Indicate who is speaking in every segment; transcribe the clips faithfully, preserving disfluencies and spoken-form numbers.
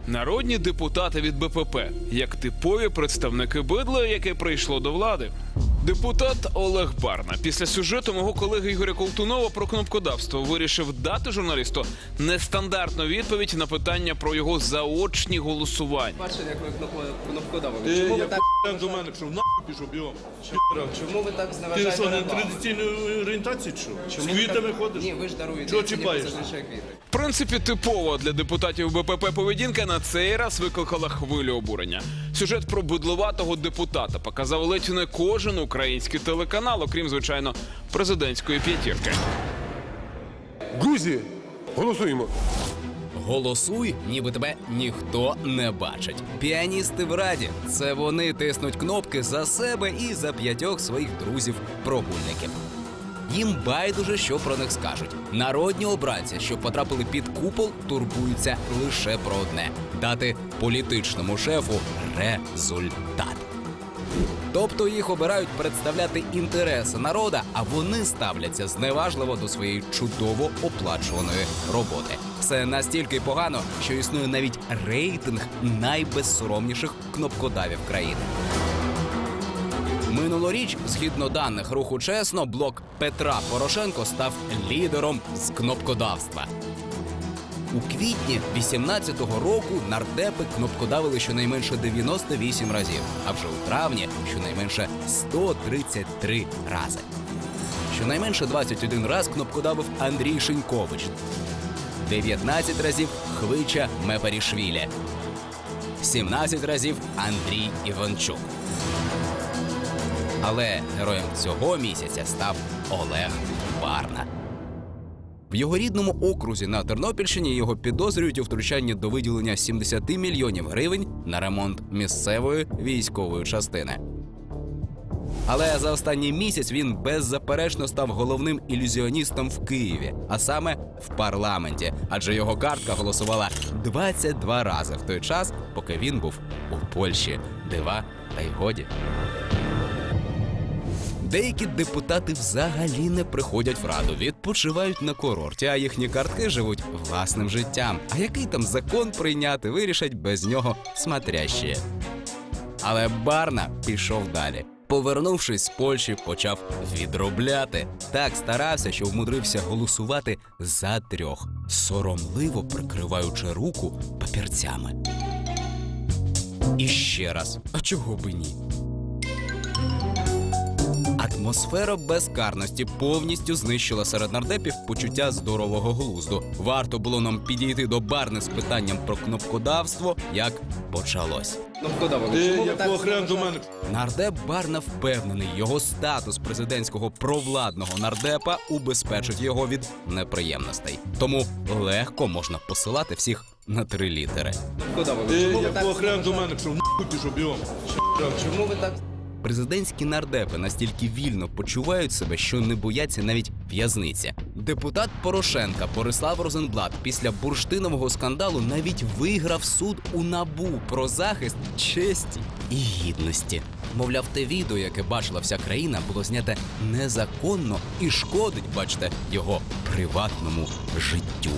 Speaker 1: Народні депутати від Бе Пе Пе, як типові представники бидла, яке прийшло до влади. Депутат Олег Барна після сюжету мого колеги Ігоря Колтунова про кнопкодавство вирішив дати журналісту нестандартну відповідь на питання про його заочні голосування.
Speaker 2: Бачите, як ви кнопкодавили. Чому ви так
Speaker 3: до мене, що нахуй пішов бігом?
Speaker 2: Чому ви так
Speaker 3: Ти
Speaker 2: зневажаєте
Speaker 3: що, не
Speaker 2: рекламу?
Speaker 3: традиційної орієнтації, чи що? З
Speaker 2: Чому ви
Speaker 3: квітами
Speaker 2: так-
Speaker 3: ходиш?
Speaker 2: Ні, ви ж даруєте.
Speaker 3: Чого
Speaker 2: ціні
Speaker 3: чіпаєш?
Speaker 2: зазвичай квіти.
Speaker 1: В принципі, типова для депутатів Бе Пе Пе поведінка на цей раз викликала хвилю обурення. Сюжет про бидлуватого депутата показав ледь не кожен український телеканал, окрім, звичайно, президентської п'ятірки.
Speaker 4: Друзі, голосуємо.
Speaker 5: Голосуй, ніби тебе ніхто не бачить. Піаністи в Раді – це вони тиснуть кнопки за себе і за п'ятьох своїх друзів-прогульників. Їм байдуже, що про них скажуть. Народні обранці, що потрапили під купол, турбуються лише про одне – дати політичному шефу результат. Тобто їх обирають представляти інтереси народа, а вони ставляться зневажливо до своєї чудово оплачуваної роботи. Це настільки погано, що існує навіть рейтинг найбезсоромніших кнопкодавів країни. Минулоріч, згідно даних руху «Чесно», блок Петра Порошенко став лідером з кнопкодавства. У квітні вісімнадцятого року нардепи кнопкодавили щонайменше дев'яносто вісім разів, а вже у травні щонайменше сто тридцять три рази. Щонайменше двадцять один раз кнопкодавив Андрій Шинькович, дев'ятнадцять разів Хвича Мепарішвілі, сімнадцять разів Андрій Іванчук. Але героєм цього місяця став Олег Барна. В його рідному окрузі на Тернопільщині його підозрюють у втручанні до виділення сімдесят мільйонів гривень на ремонт місцевої військової частини. Але за останній місяць він беззаперечно став головним ілюзіоністом в Києві, а саме в парламенті, адже його картка голосувала двадцять два рази в той час, поки він був у Польщі. Дива та й годі. Деякі депутати взагалі не приходять в Раду, відпочивають на курорті, а їхні картки живуть власним життям. А який там закон прийняти, вирішать без нього смотрящі. Але Барна пішов далі. Повернувшись з Польщі, почав відробляти. Так старався, що вмудрився голосувати за трьох, соромливо прикриваючи руку папірцями. І ще раз, а чого би ні? Атмосфера безкарності повністю знищила серед нардепів почуття здорового глузду. Варто було нам підійти до Барни з питанням про кнопкодавство, як почалось.
Speaker 2: Кнопкодавили.
Speaker 3: Ти
Speaker 2: Чому ви так
Speaker 3: якого хрена до
Speaker 2: зневажаєте?
Speaker 3: мене?
Speaker 5: Нардеп Барна впевнений, його статус президентського провладного нардепа убезпечить його від неприємностей. Тому легко можна посилати всіх на три літери.
Speaker 2: Кнопкодавили.
Speaker 3: Ти
Speaker 2: Чому ви так
Speaker 3: якого хрена до
Speaker 2: зневажаєте?
Speaker 3: мене, що нахуй пішов бігом?
Speaker 2: Чому ви так
Speaker 5: Президентські нардепи настільки вільно почувають себе, що не бояться навіть в'язниці. Депутат Порошенка Борислав Розенблат після бурштинового скандалу навіть виграв суд у НАБУ про захист честі і гідності. Мовляв, те відео, яке бачила вся країна, було знято незаконно і шкодить, бачите, його приватному життю.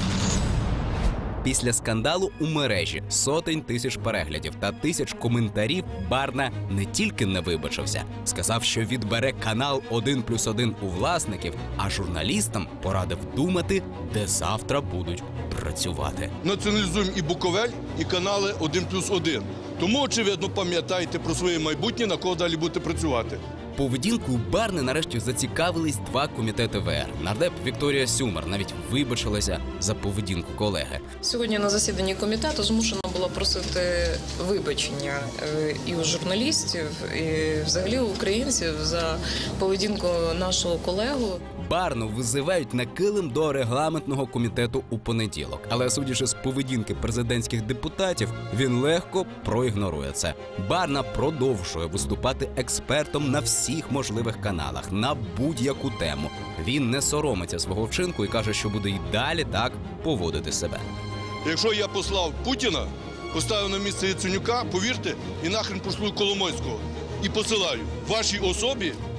Speaker 5: Після скандалу у мережі сотень тисяч переглядів та тисяч коментарів Барна не тільки не вибачився, сказав, що відбере канал один плюс один у власників, а журналістам порадив думати, де завтра будуть працювати.
Speaker 3: Націоналізуємо і Буковель, і канали один плюс один. Тому, очевидно, пам'ятайте про своє майбутнє, на кого далі будете працювати.
Speaker 5: Поведінкою Барни нарешті зацікавились два комітети Ве Ер. Нардеп Вікторія Сюмар навіть вибачилася за поведінку колеги.
Speaker 6: Сьогодні на засіданні комітету змушена була просити вибачення е, і у журналістів, і взагалі у українців за поведінку нашого колегу.
Speaker 5: Барну визивають на килим до регламентного комітету у понеділок. Але судячи з поведінки президентських депутатів, він легко проігнорує це. Барна продовжує виступати експертом на всіх можливих каналах, на будь-яку тему. Він не соромиться свого вчинку і каже, що буде й далі так поводити себе.
Speaker 3: Якщо я послав Путіна, поставив на місце Яценюка, повірте, і нахрен пошлю Коломойського. І посилаю вашій особі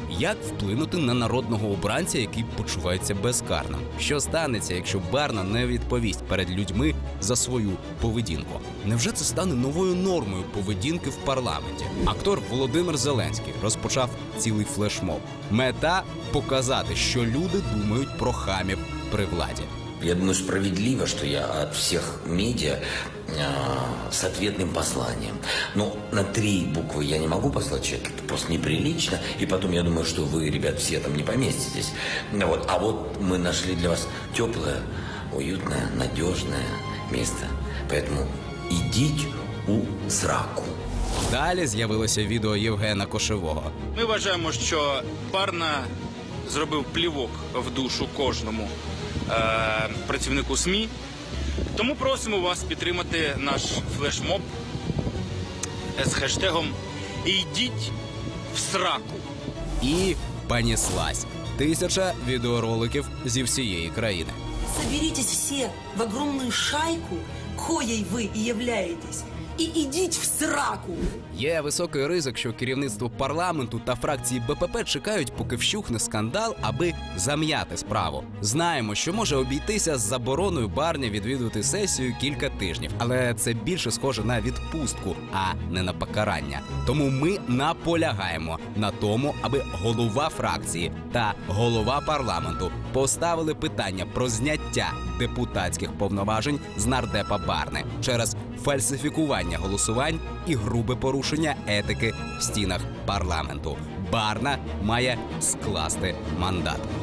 Speaker 5: Як вплинути на народного обранця, який почувається безкарним? Що станеться, якщо Барна не відповість перед людьми за свою поведінку? Невже це стане новою нормою поведінки в парламенті? Актор Володимир Зеленський розпочав цілий флешмоб. Мета – показати, що люди думають про хамів при владі.
Speaker 4: Я думаю, справедливо, что я от всех медиа э, с ответным посланием. Но на три буквы я не могу послать человека, это просто неприлично. И потом я думаю, что вы, ребят, все там не поместитесь. Вот. А вот мы нашли для вас теплое, уютное, надежное место. Поэтому идите у сраку.
Speaker 5: Далі з'явилося відео Євгена Кошевого.
Speaker 7: Ми вважаємо, що Барна зробив плівок в душу кожному е, працівнику СМІ. Тому просимо вас підтримати наш флешмоб з хештегом «Ідіть в сраку».
Speaker 5: І понеслась. Тисяча відеороликів зі всієї країни.
Speaker 8: Соберитесь все в огромную шайку, коей вы и являетесь, и идите в сраку.
Speaker 5: Є високий ризик, що керівництво парламенту та фракції БПП чекають, поки вщухне скандал, аби зам'яти справу. Знаємо, що може обійтися з забороною Барні відвідувати сесію кілька тижнів. Але це більше схоже на відпустку, а не на покарання. Тому ми наполягаємо на тому, аби голова фракції та голова парламенту поставили питання про зняття депутатських повноважень з нардепа Барни через фальсифікування голосувань і грубе порушення етики в стінах парламенту. Барна має скласти мандат.